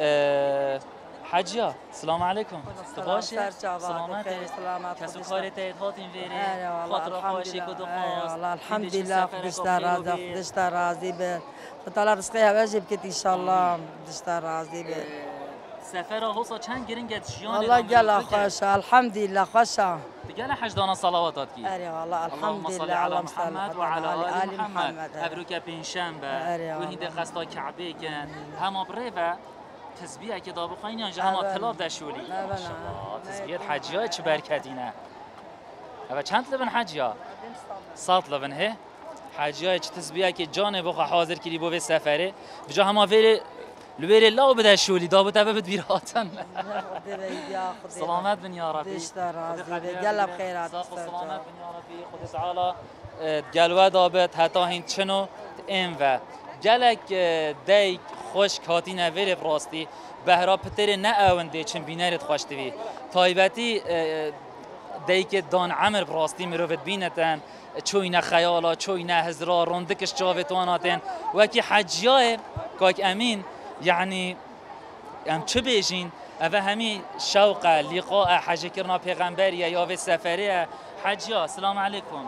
حجیا سلام علیکم تو باشه سلامت کسو کارت هاتین ویری خاطر خوشی کدو خواست الحمد لله خودش راضی خودش راضی به خدا رزقی واجب کت ان شاء الله خودش راضی به سفر هوسا چند گرینگت شیان الله گلا خوش الحمد لله خوش دیگه حج دانا صلواتات کی اری والله الحمد لله على محمد وعلى آل محمد ابروک پنجشنبه و هند قصدا کعبه کن همه بریو تسبیح که دابو خواهی یا جهما طلاب دشولی تسبیح حجیات چه برکتینه اوه چند لبن حجیا صاد لبن هه حجیا چه تسبیه که جان بخو حاضر کردی بو سفره بجا همه ویره لویر لا بده شولی دا بده بد بیراتن سلامت بن یا ربی قلب خیرات سلامت بن یا ربی خود تعالی گلوه دابت حتی هین چنو ام و گلک دی خوش کاتی نویر براستی بهرا پتر نه اونده چن بینرت خوش دوی تایبتی دی که دان عمر براستی مروفت بینتن چوی نه خیالا چوی نه هزرا روندکش جاوتواناتن و کی حجیاه کاک امین يعني ام چه بیجین اوه همی شوق لقاء حج کرنا پیغمبریه یا و سفریه حجیا سلام علیکم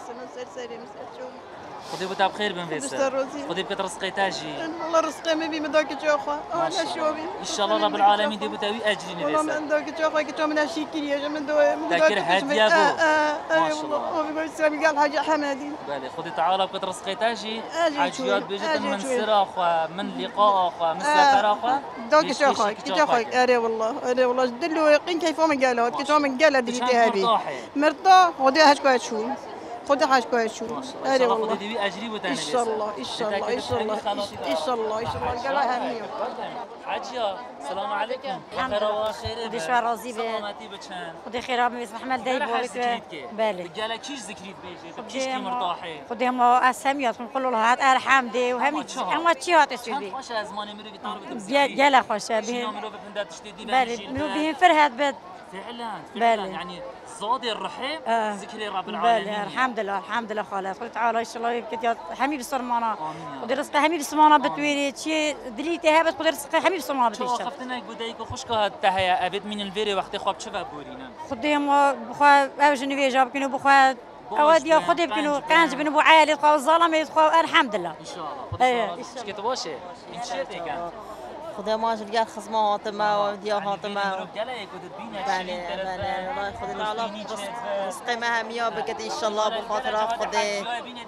خدي بوتا بخير بن فيصل خدي بكت رزقي تاجي والله رزقي ما بي مداك جوخه انا شوبي ان شاء الله رب العالمين دي بوتا وي اجري والله من داك جوخه كتو من شيكري يا من دو من داك هديه بو ما شاء الله هو بيقول سلام قال حاجه حمادي بالي خدي تعالى بكت رزقي تاجي حاجيات بيجت من سراخ من لقاء اخ من سفر اخ داك جوخه جوخه اري والله اري والله دلو يقين كيف ما قالوا كتو من قال ديتي هذه مرضى خدي هاش كويس شوي خدي حاجة كويس شو أري والله خدي دي أجري وتاني إن شاء الله إن شاء الله إن شاء الله إن شاء الله إن شاء الله قالها همية حاجيا السلام عليكم خير وخير خدي شوار راضي بك سلامتي بتشان خدي خير أبي اسمح مال دايب وبك بالي قالك كيش ذكريت بيجي كيش كي مرتاحي خدي هم أساميات نقول له هات أرحم دي وهم هم تشيات اسمي خوش أزماني مري بتعرف جلا خوش به بالي منو بهم فرهد بد فعلا فعلا يعني صادي الرحيم آه. ذكري رب العالمين بالي الحمد لله الحمد لله خالص قلت تعالى ان شاء الله يبكي حميد السرمانه ودي رزق حميد السرمانه بتويري شي دليتي هبت قدر رزق حميد السرمانه بتيش شو خفتنا بدايك خوش كه تهيا ابد من الفيري وقت خواب شفا بورينا خديم بخوا اوجن في جاب كانوا بخوا اودي خدي بكنوا كانج بنو عائله خو الظلم يدخل الحمد لله ان شاء الله ايه كي تبوشي ان شاء الله خدا ما جل قال خصمه هاتمه وديا هاتمه بله بله الله خدا تعالى رزق ما هميا بكت ان شاء الله بخاطر خدا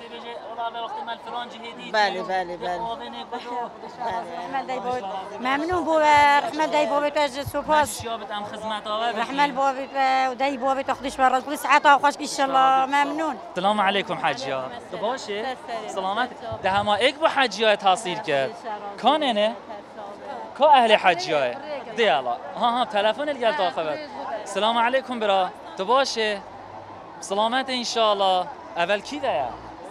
بله بله بله ممنون بو رحمه دای بو بتاج سپاس رحمه بو و دای بو بتاخدش برا كل ساعه خوش ان شاء الله ممنون السلام عليكم حاجيات تباشي سلامت ده هما اك بو حاجيات حاصل کرد کانه كو أهل حجية ديالا ها ها تلفون اللي قال تاخذت السلام عليكم برا تباشي سلامات إن شاء الله أول كذا يا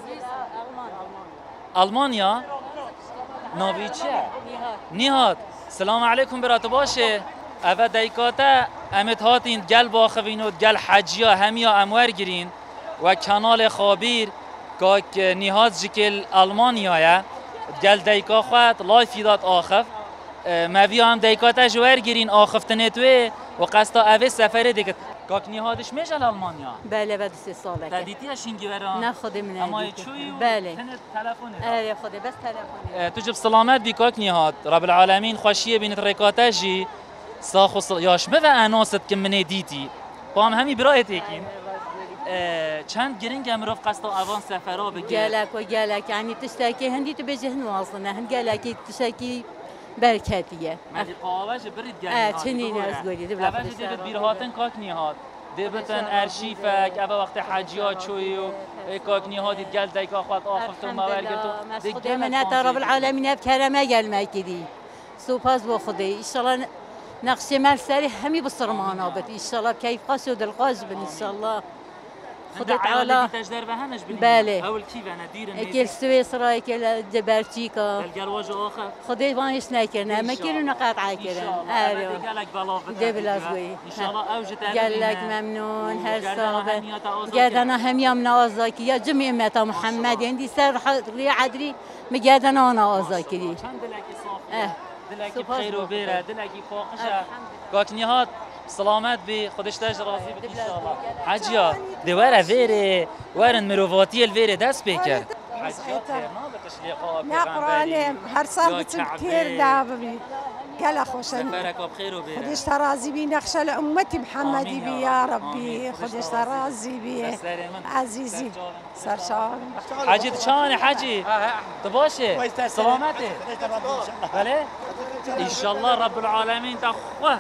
ألمانيا نوفيتشا نهاد السلام عليكم برا تباشي أول دايكاتا أمت هاتين قل باخوينود قل حجية هميا أموار جرين وكانال خابير كاك نهاد جكل ألمانيا يا قل دايكا خوات لايف يدات آخف ما في هم دايكاتا جوار جرين آخفتنه توي وقصدا أوي سفره ديكت كاك نهادش ميجال ألمانيا بله بعد سه ساله تديتي شينجي ورا نه خودي من اما تشوي بله تلفونه ايه خودي بس تلفوني تجيب سلامات بكاك نهاد رب العالمين خوشيه بين ريكاتا جي ساخص ياش بو اناست كم من ديتي بام همي برايتيكين چند گرینگ امروز قصد آوان سفرها بگه گلک و گلک یعنی تشتکی هندی تو بجهن واصلنا هند گلکی تشتکی برکتیه مدی قاوش برید گلک اه چنین از گویی دبلا خودش دیگه بیرهاتن کاک نیهات دبتن ارشیفک اول وقت حجیات شوی و کاک نیهات گل دیگه خود آخفت و مورگت و دیگه منت رب العالمین بکرمه گل مکدی سپاس با خدای ان شاء الله نقش مرسری همی بسرمانا بد ان شاء الله كيف قصد القاز ان شاء الله خدای تعالی تجربه همش بله اول كيف انا دير اكل سويسرا اكل جبرتيكا الجلوج اخر خدای وانش نکرنا ما كيلو نقاطع كده ايوه قالك بلاف دبلازوي ان شاء الله اوجت قال لك ممنون هر صابه قادنا هم يوم نوازك يا جميع امه محمد عندي سر ري عدري مقادنا انا ازاكري اه دلکی بخیر و بیره دلکی فاخشه کاکنیات سلامت بی خودش تاج راضی بی ان شاء الله حجیا دوره ویره ورن مروفاتی الویره دست بکر نقرانه هر سال بتكتير دابي قال خوشن سفرك بخير وبيره خدش ترازي بي نخشى لأمتي محمدي بي يا ربي خدش ترازي بي عزيزي سرشان حاجي تشاني حاجي تباشي سلامتي بله ان شاء الله رب العالمين تخوه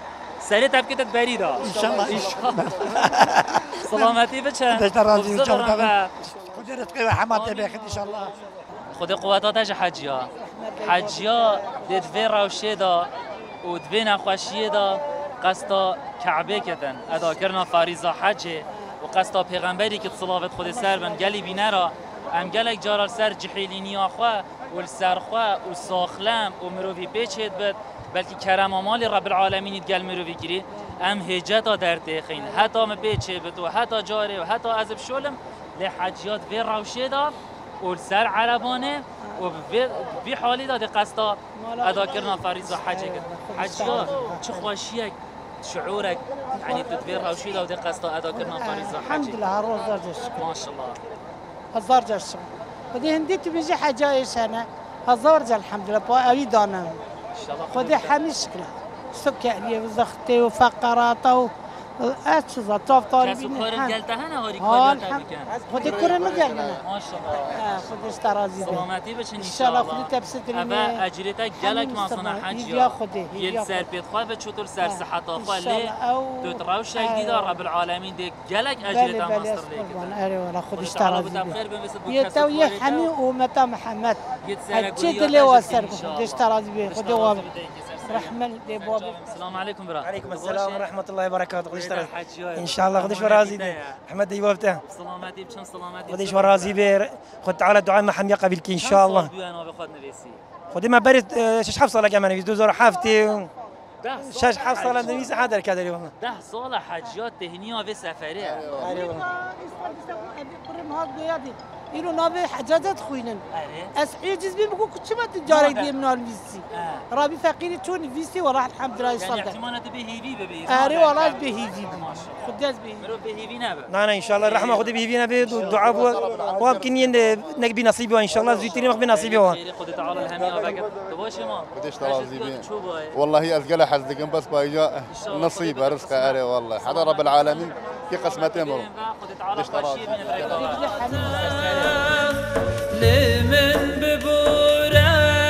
سری تبکیت بریدا ان شاء الله ان شاء الله سلامتی بچن دشت راضی و جان خدا رزقی و حمات بخیر ان شاء الله خدا قوتاتش حجیا حجیا دید وی روشه دا و دوی نخوشیه دا قصدا کعبه کتن ادا کرنا فریضه حجه و قصدا پیغمبری که صلوات خود سر بن گلی بینه را ام گلک جارال سر جحیلینی آخوا و سرخوا و ساخلم و مروی پیچید بد بلکه کرم آمال رب العالمین گل مروی گیری ام هجتا در تخین حتی ام پیچه بد و حتی جاره و حتی عذب شلم لحجیات وی روشه دا و سر عربانه و بی حالی داده قصدا ادا کرنا فریضه حجه کرد حجیا چه خوشیه شعورك يعني تدبير روشي داده قصدا ادا کرنا فریضه حجه الحمد لله هر روز درجش ما شاء الله هزار جرس خدي هندي تبيجي حاجه سنه هزار جل الحمد لله با اوي دانم خدي حميش كلا سكري وزختي وفقراته أشوف طاف طالبين كسو كورن قلتها أنا هوري كورن تابكان خدي كورن مجال منا ما شاء الله خدي استرازي سلامتي بچن إن شاء الله خدي تبسترين أبا أجريتك جالك ما صنع حاجة يا خدي يل سر بيت خواه بتشوتر سر صحة خواه ليه تتروش جديدة رب العالمين ديك جالك أجريتك ماستر ليك أري ولا خدي استرازي يتوي حمي ومتى محمد أجيت اللي واسر خدي استرازي خدي واب رحمن دي بابا السلام عليكم برا عليكم السلام ورحمة الله وبركاته خديش ترى إن شاء الله خديش ورازي دي أحمد دي بابته سلامتي بشم سلامتي خديش ورازي بير خد تعالى دعاء محمد قبلك إن شاء الله خدي ما بريت شش حفصة لك أمانة بيز دوزور حفتي شش حفصة لك نبيز حاضر كذا اليوم ده صالح حجات تهنية في سفرية اینو نابه حجازت خوینن از عجز بیم بگو چه مت جاری بیم نال ویسی رابی فقیری چون ویسی و راح الحمد لله صدق يعني احتمالات به هیوی ببی آره والله به هیوی خود از به مرو به هیوی نبه نه نه ان شاء الله الرحمه خدي به هیوی نبه دعاء و وابكن نقبي نصيبه ان شاء الله زيتني مقبي نصيبه خد تعالى الهميه وبقى تبوش ما بديش ترازي بيه والله هي ازقله حزقن بس بايجا نصيب رزق اري والله حدا رب العالمين في قسمتين مرو بديش ترازي لمن ببوره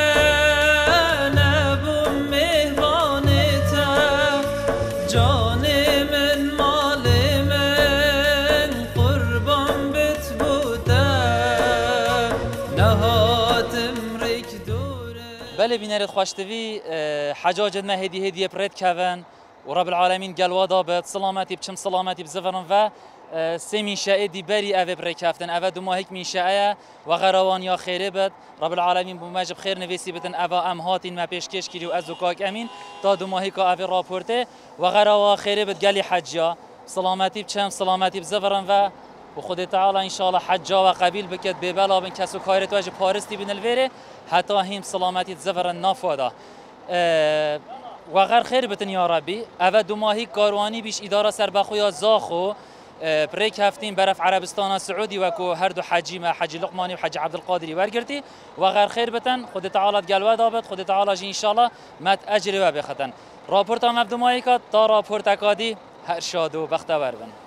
نبوم مهمانتا جان من مال من قربان بت بوده نهاتم ریک دوره بله بینرد خوشتوی حجاج ما هدی هدیه پرید کون و رب العالمین گلوا دابد سلامتی بچم سلامتی بزفرن و سه میشه دی بری اوه برای کفتن اوه دو ماهیک میشه و غروان یا خیره بد رب العالمین بومجب خیر نویسی بتن اوه ام هاتین ما پیشکش کری و از زکاک امین تا دو ماهیک اوه راپورته و غروا خیره بد گلی حجیا سلامتی بچم سلامتی بزفرن و و خود تعالی ان شاء الله حجا و قبیل بکد به بلا بن کسو کارت واج پارستی بن الویره حتی هم سلامتی زفرن نافودا و غر خیر بتن یا ربی اوه دو ماهیک کاروانی بیش اداره سربخویا زاخو بريك هفتين برف عربستان سعودي وكو هردو حجي ما حجي لقماني وحجي عبد القادر ورقرتي وغير خير بتن خد تعالى قالوا دابت خد تعالى جي ان شاء الله ما تاجري وبختن رابورتا مبدو مايكات تا رابورتا كادي هرشادو بختور بن